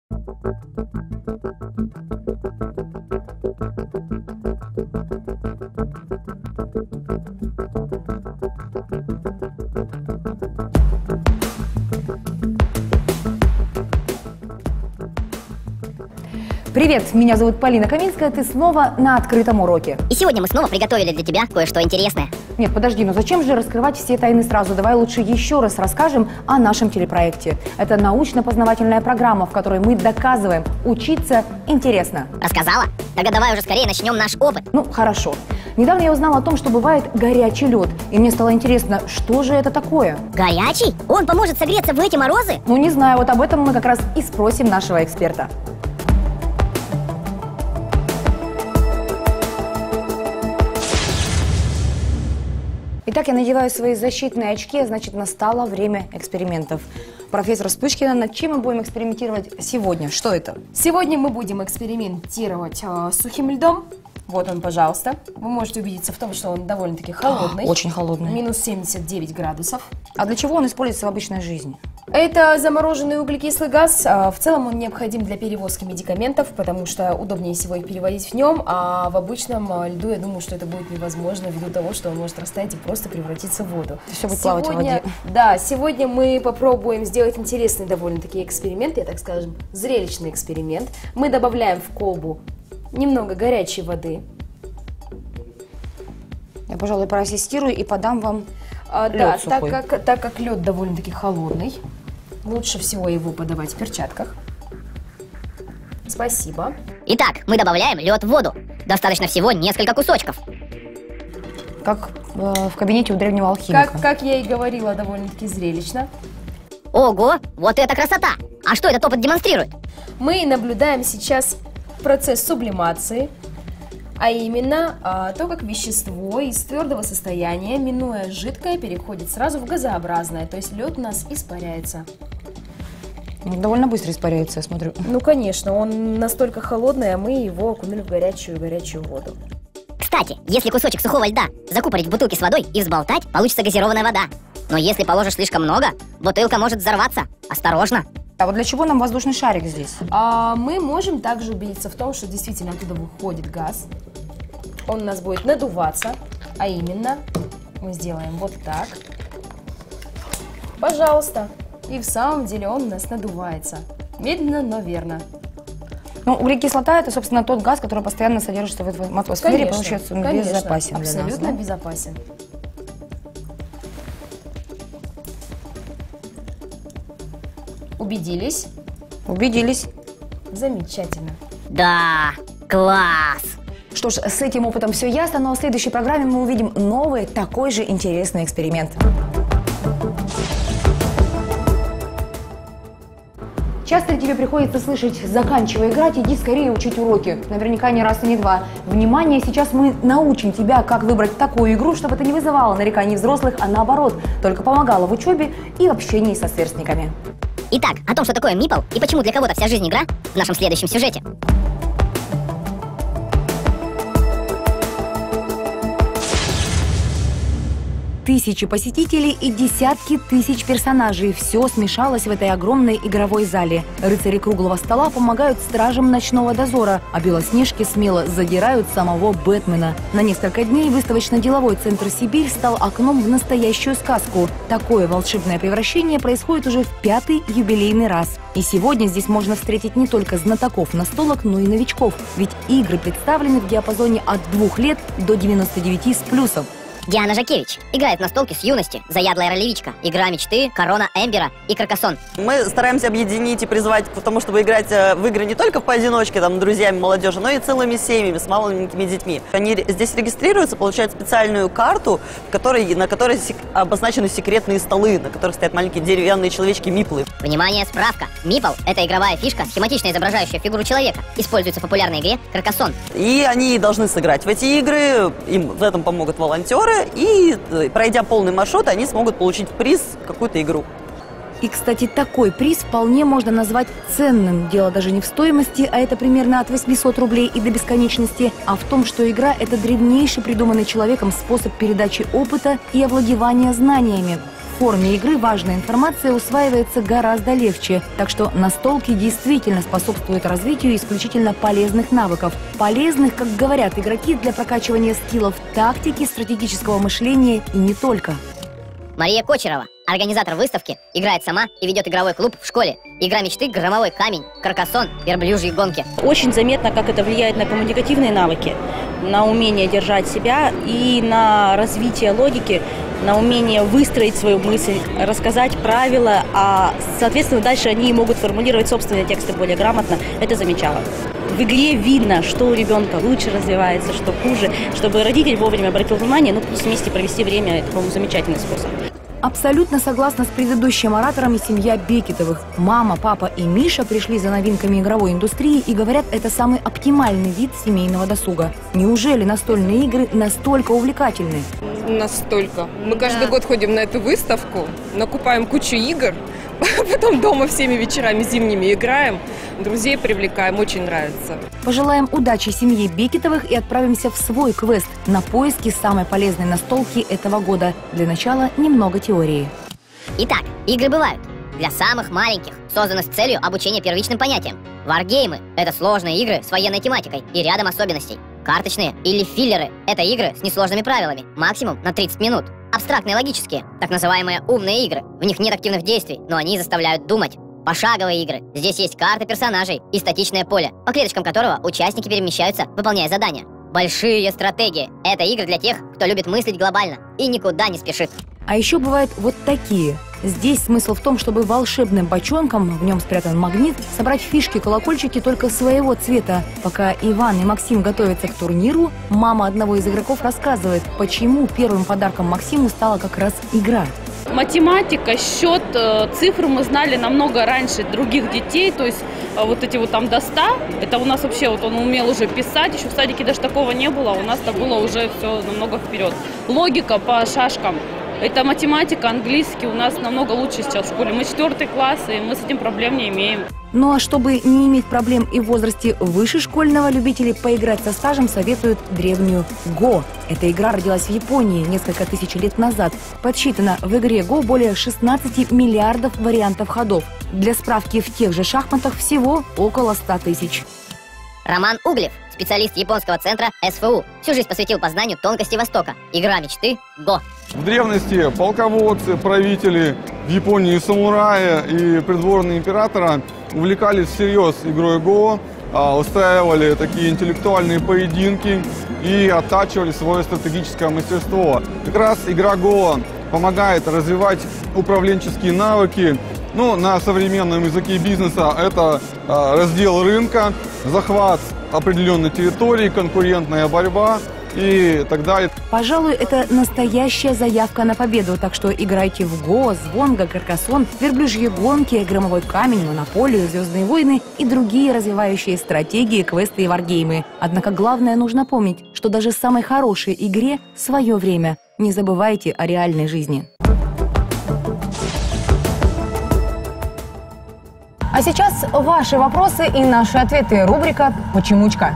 Привет, меня зовут Полина Каминская, ты снова на открытом уроке. И сегодня мы снова приготовили для тебя кое-что интересное. Нет, подожди, но зачем же раскрывать все тайны сразу? Давай лучше еще раз расскажем о нашем телепроекте. Это научно-познавательная программа, в которой мы доказываем, учиться интересно. Рассказала? Тогда давай уже скорее начнем наш опыт. Ну, хорошо. Недавно я узнала о том, что бывает горячий лед. И мне стало интересно, что же это такое? Горячий? Он поможет согреться в эти морозы? Ну, не знаю, вот об этом мы как раз и спросим нашего эксперта. Итак, я надеваю свои защитные очки, значит, настало время экспериментов. Профессор Вспышкина, над чем мы будем экспериментировать сегодня? Что это? Сегодня мы будем экспериментировать с сухим льдом. Вот он, пожалуйста. Вы можете убедиться в том, что он довольно-таки холодный. Очень холодный. Минус 79 градусов. А для чего он используется в обычной жизни? Это замороженный углекислый газ. В целом он необходим для перевозки медикаментов, потому что удобнее всего их перевозить в нем, а в обычном льду, я думаю, что это будет невозможно ввиду того, что он может растаять и просто превратиться в воду. Все будет плавать в воде. Да, сегодня мы попробуем сделать интересный довольно-таки эксперимент, я так скажем, зрелищный эксперимент. Мы добавляем в колбу немного горячей воды. Я, пожалуй, проассистирую и подам вам Да, сухой. так как лед довольно-таки холодный, лучше всего его подавать в перчатках. Спасибо. Итак, мы добавляем лед в воду. Достаточно всего несколько кусочков. Как в кабинете у древнего алхимика. Как я и говорила, довольно-таки зрелищно. Ого, вот это красота! А что этот опыт демонстрирует? Мы наблюдаем сейчас процесс сублимации, а именно то, как вещество из твердого состояния, минуя жидкое, переходит сразу в газообразное, то есть лед у нас испаряется. Довольно быстро испаряется, я смотрю. Ну, конечно, он настолько холодный, а мы его окунули в горячую воду. Кстати, если кусочек сухого льда закупорить в бутылке с водой и взболтать, получится газированная вода. Но если положишь слишком много, бутылка может взорваться. Осторожно! А вот для чего нам воздушный шарик здесь? Мы можем также убедиться в том, что действительно оттуда выходит газ. Он у нас будет надуваться, а именно мы сделаем вот так. Пожалуйста. И в самом деле он у нас надувается. Медленно, но верно. Ну, углекислота – это, собственно, тот газ, который постоянно содержится в атмосфере, и, получается, он безопасен для нас. Абсолютно да? безопасен. Убедились? Убедились. Замечательно. Да, класс! Что ж, с этим опытом все ясно, но в следующей программе мы увидим новый, такой же интересный эксперимент. Часто ли тебе приходится слышать: заканчивай играть, иди скорее учить уроки? Наверняка не раз и не два. Внимание, сейчас мы научим тебя, как выбрать такую игру, чтобы это не вызывало нареканий взрослых, а наоборот, только помогало в учебе и в общении со сверстниками. Итак, о том, что такое Мипл и почему для кого-то вся жизнь игра, в нашем следующем сюжете. Тысячи посетителей и десятки тысяч персонажей. Все смешалось в этой огромной игровой зале. Рыцари круглого стола помогают стражам ночного дозора, а белоснежки смело задирают самого Бэтмена. На несколько дней выставочно-деловой центр «Сибирь» стал окном в настоящую сказку. Такое волшебное превращение происходит уже в 5-й юбилейный раз. И сегодня здесь можно встретить не только знатоков настолок, но и новичков. Ведь игры представлены в диапазоне от 2 лет до 99 с плюсом. Диана Жакевич играет в настолки с юности, заядлая ролевичка, игра мечты, корона Эмбера и Каркассон. Мы стараемся объединить и призвать к тому, чтобы играть в игры не только поодиночке, там, друзьями, молодежи, но и целыми семьями, с маленькими детьми. Они здесь регистрируются, получают специальную карту, на которой обозначены секретные столы, на которых стоят маленькие деревянные человечки-миплы. Внимание, справка! Мипл – это игровая фишка, схематично изображающая фигуру человека. Используется в популярной игре Каркассон. И они должны сыграть в эти игры, им в этом помогут волонтеры, и, пройдя полный маршрут, они смогут получить в приз какую-то игру. И, кстати, такой приз вполне можно назвать ценным. Дело даже не в стоимости, а это примерно от 800 рублей и до бесконечности, а в том, что игра – это древнейший придуманный человеком способ передачи опыта и овладевания знаниями. В форме игры важная информация усваивается гораздо легче, так что настолки действительно способствуют развитию исключительно полезных навыков. Полезных, как говорят игроки, для прокачивания скиллов тактики, стратегического мышления и не только. Мария Кочерова, организатор выставки, играет сама и ведет игровой клуб в школе. Игра мечты, громовой камень, каркасон, верблюжьи гонки. Очень заметно, как это влияет на коммуникативные навыки, на умение держать себя и на развитие логики, на умение выстроить свою мысль, рассказать правила, а, соответственно, дальше они могут формулировать собственные тексты более грамотно. Это замечала. В игре видно, что у ребенка лучше развивается, что хуже, чтобы родитель вовремя обратил внимание, плюс вместе провести время – это, по-моему, замечательный способ. Абсолютно согласна с предыдущим оратором и семья Бекетовых. Мама, папа и Миша пришли за новинками игровой индустрии и говорят, это самый оптимальный вид семейного досуга. Неужели настольные игры настолько увлекательны? Настолько. Мы каждый год ходим на эту выставку, накупаем кучу игр, потом дома всеми вечерами зимними играем, друзей привлекаем, очень нравится. Пожелаем удачи семье Бекетовых и отправимся в свой квест на поиски самой полезной настолки этого года. Для начала немного теории. Итак, игры бывают. Для самых маленьких, созданы с целью обучения первичным понятиям. Варгеймы – это сложные игры с военной тематикой и рядом особенностей. Карточные или филлеры – это игры с несложными правилами, максимум на 30 минут. Абстрактные логические, так называемые умные игры. В них нет активных действий, но они заставляют думать. Пошаговые игры. Здесь есть карты персонажей и статичное поле, по клеточкам которого участники перемещаются, выполняя задания. Большие стратегии – это игры для тех, кто любит мыслить глобально и никуда не спешит. А еще бывают вот такие. Здесь смысл в том, чтобы волшебным бочонком, в нем спрятан магнит, собрать фишки-колокольчики только своего цвета. Пока Иван и Максим готовятся к турниру, мама одного из игроков рассказывает, почему первым подарком Максиму стала как раз игра. Математика, счет, цифры мы знали намного раньше других детей, то есть вот эти вот там до 100, это у нас вообще, вот он умел уже писать, еще в садике даже такого не было, у нас-то было уже все намного вперед. Логика по шашкам, это математика, английский у нас намного лучше сейчас в школе, мы 4 класс, и мы с этим проблем не имеем. Ну а чтобы не иметь проблем и в возрасте выше школьного, любители поиграть со стажем советуют древнюю Го. Эта игра родилась в Японии несколько тысяч лет назад. Подсчитано, в игре Го более 16 миллиардов вариантов ходов. Для справки, в тех же шахматах всего около 100 тысяч. Роман Углев, специалист японского центра СФУ, всю жизнь посвятил познанию тонкостей Востока. Игра мечты Го. В древности полководцы, правители, в Японии самураи и придворные императора увлекались всерьез игрой Го, устраивали такие интеллектуальные поединки и оттачивали свое стратегическое мастерство. Как раз игра Го помогает развивать управленческие навыки. Ну, на современном языке бизнеса это раздел рынка, захват определенной территории, конкурентная борьба и так далее. Пожалуй, это настоящая заявка на победу, так что играйте в Го, Звонго, Каркасон, верблюжьи гонки, громовой камень, монополию, звездные войны и другие развивающие стратегии, квесты и варгеймы. Однако главное нужно помнить, что даже в самой хорошей игре свое время. Не забывайте о реальной жизни. А сейчас ваши вопросы и наши ответы. Рубрика «Почемучка».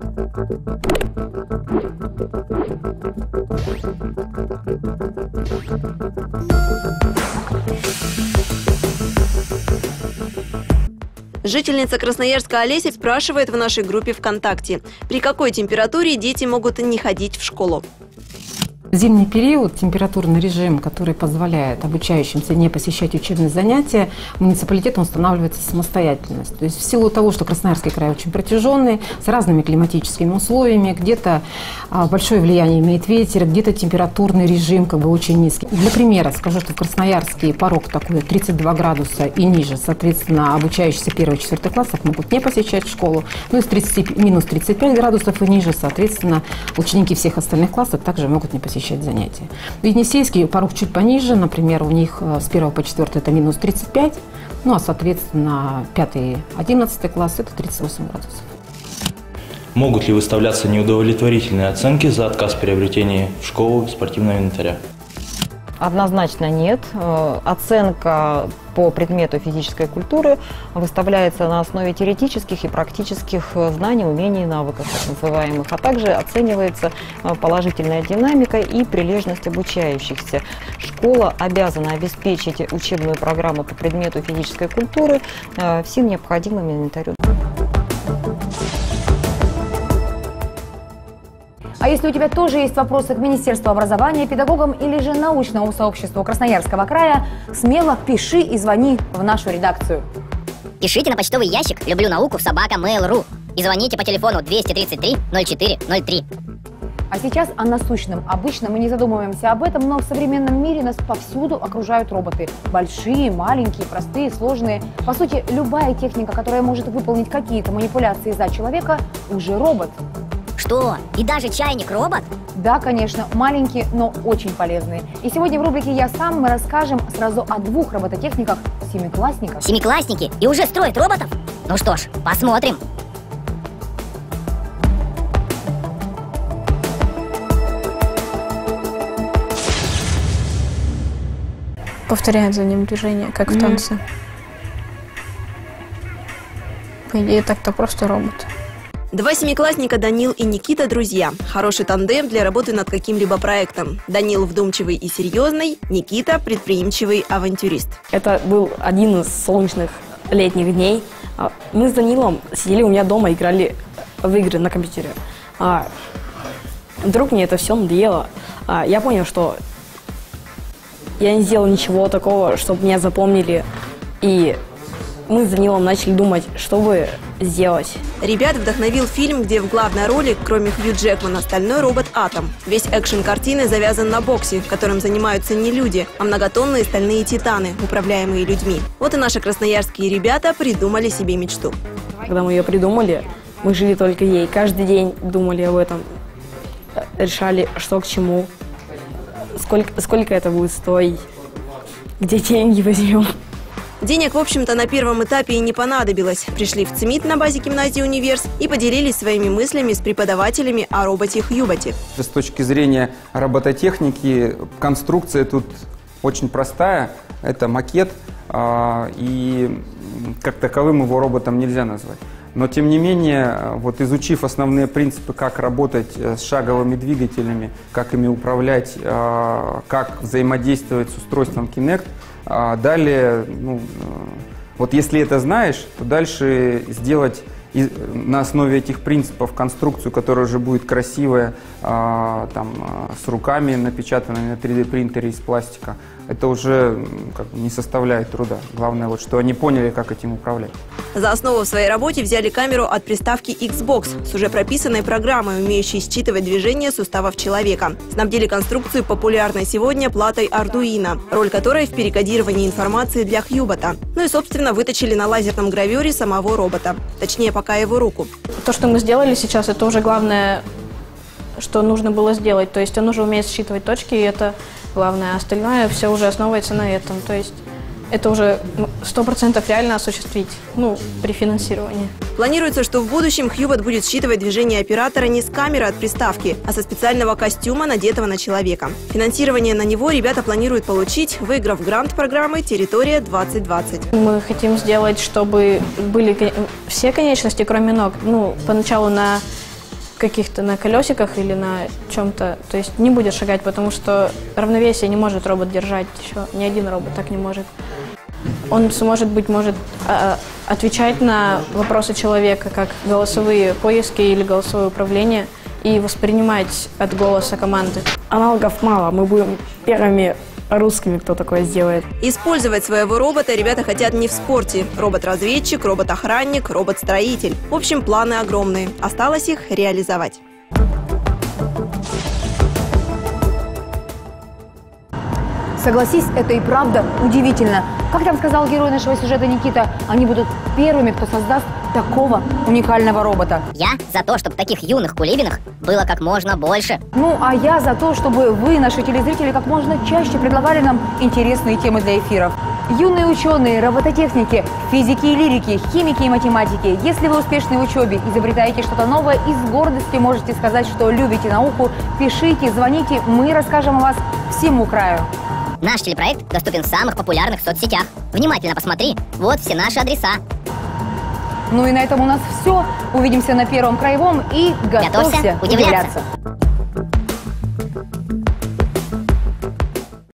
Жительница Красноярска Олеся спрашивает в нашей группе ВКонтакте, при какой температуре дети могут не ходить в школу. В зимний период температурный режим, который позволяет обучающимся не посещать учебные занятия, муниципалитетом устанавливается самостоятельность. То есть в силу того, что Красноярский край очень протяженный, с разными климатическими условиями, где-то большое влияние имеет ветер, где-то температурный режим очень низкий. Для примера скажу, что в Красноярске порог такой 32 градуса и ниже, соответственно, обучающиеся 1-4 классов могут не посещать школу. Ну и минус 35 градусов и ниже, соответственно, ученики всех остальных классов также могут не посещать занятия. В Енисейске порог чуть пониже, например, у них с 1 по 4 это минус 35, ну а соответственно 5-11 класс это 38 градусов. Могут ли выставляться неудовлетворительные оценки за отказ в приобретении в школу спортивного инвентаря? Однозначно нет. Оценка по предмету физической культуры выставляется на основе теоретических и практических знаний, умений и навыков, так называемых, а также оценивается положительная динамика и прилежность обучающихся. Школа обязана обеспечить учебную программу по предмету физической культуры всем необходимым инвентарем. А если у тебя тоже есть вопросы к Министерству образования, педагогам или же научному сообществу Красноярского края, смело пиши и звони в нашу редакцию. Пишите на почтовый ящик люблюнауку@mail.ru и звоните по телефону 233 04 03. А сейчас о насущном. Обычно мы не задумываемся об этом, но в современном мире нас повсюду окружают роботы. Большие, маленькие, простые, сложные. По сути, любая техника, которая может выполнить какие-то манипуляции за человека, уже робот. Что? И даже чайник робот? Да, конечно, маленькие, но очень полезные. И сегодня в рубрике «Я сам» мы расскажем сразу о двух робототехниках семиклассников. Семиклассники? И уже строят роботов? Ну что ж, посмотрим. Повторяет за ним движение, как в танце. По идее, так-то просто робот. Два семиклассника Данил и Никита – друзья. Хороший тандем для работы над каким-либо проектом. Данил вдумчивый и серьезный, Никита – предприимчивый авантюрист. Это был один из солнечных летних дней. Мы с Данилом сидели у меня дома, играли в игры на компьютере. Вдруг мне это все надоело. Я понял, что я не сделал ничего такого, чтобы меня запомнили. И мы с Данилом начали думать, что бы сделать. Ребят вдохновил фильм, где в главной роли, кроме Хью Джекмана, стальной робот Атом. Весь экшен картины завязан на боксе, которым занимаются не люди, а многотонные стальные титаны, управляемые людьми. Вот и наши красноярские ребята придумали себе мечту. Когда мы ее придумали, мы жили только ей. Каждый день думали об этом, решали, что к чему, сколько это будет стоить, где деньги возьмем. Денег, в общем-то, на первом этапе и не понадобилось. Пришли в ЦМИТ на базе гимназии «Универс» и поделились своими мыслями с преподавателями о роботе Хьюботе. С точки зрения робототехники, конструкция тут очень простая. Это макет, и как таковым его роботом нельзя назвать. Но, тем не менее, вот изучив основные принципы, как работать с шаговыми двигателями, как ими управлять, как взаимодействовать с устройством Kinect, далее, вот если это знаешь, то дальше сделать на основе этих принципов конструкцию, которая уже будет красивая, с руками напечатанной на 3D принтере из пластика, это уже не составляет труда. Главное, вот, что они поняли, как этим управлять. За основу в своей работе взяли камеру от приставки Xbox с уже прописанной программой, умеющей считывать движения суставов человека. Снабдили конструкцию популярной сегодня платой Arduino, роль которой в перекодировании информации для Хьюбота. Ну и, собственно, выточили на лазерном гравюре самого робота. Точнее, пока его руку. То, что мы сделали сейчас, это уже главное, что нужно было сделать. То есть он уже умеет считывать точки, и это главное. Остальное все уже основывается на этом. То есть это уже 100% реально осуществить, при финансировании. Планируется, что в будущем Хьюбот будет считывать движения оператора не с камеры от приставки, а со специального костюма, надетого на человека. Финансирование на него ребята планируют получить, выиграв грант программы «Территория 2020». Мы хотим сделать, чтобы были все конечности, кроме ног. Поначалу на колесиках или на чем-то, то есть не будет шагать, потому что равновесие не может робот держать, еще ни один робот так не может. Он, может отвечать на вопросы человека, как голосовые поиски или голосовое управление, и воспринимать от голоса команды. Аналогов мало, мы будем первыми русскими, кто такое сделает. Использовать своего робота ребята хотят не в спорте. Робот-разведчик, робот-охранник, робот-строитель. В общем, планы огромные. Осталось их реализовать. Согласись, это и правда удивительно. Как там сказал герой нашего сюжета Никита, они будут первыми, кто создаст такого уникального робота. Я за то, чтобы таких юных кулибиных было как можно больше. А я за то, чтобы вы, наши телезрители, как можно чаще предлагали нам интересные темы для эфиров. Юные ученые, робототехники, физики и лирики, химики и математики. Если вы успешны в учебе, изобретаете что-то новое и с гордостью можете сказать, что любите науку, пишите, звоните, мы расскажем о вас всему краю. Наш телепроект доступен в самых популярных соцсетях. Внимательно посмотри, вот все наши адреса. Ну и на этом у нас все. Увидимся на Первом краевом и готовься удивляться.